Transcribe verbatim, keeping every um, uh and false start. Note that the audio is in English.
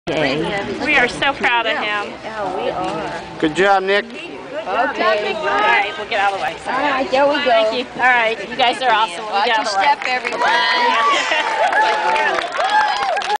We are so proud of him. Yeah, we are. Good job, Nick. Okay. All right, we'll get out of the way. All right, there we go. Thank you. All right, you guys are awesome. We'll Watch get your out of the way. step, everyone.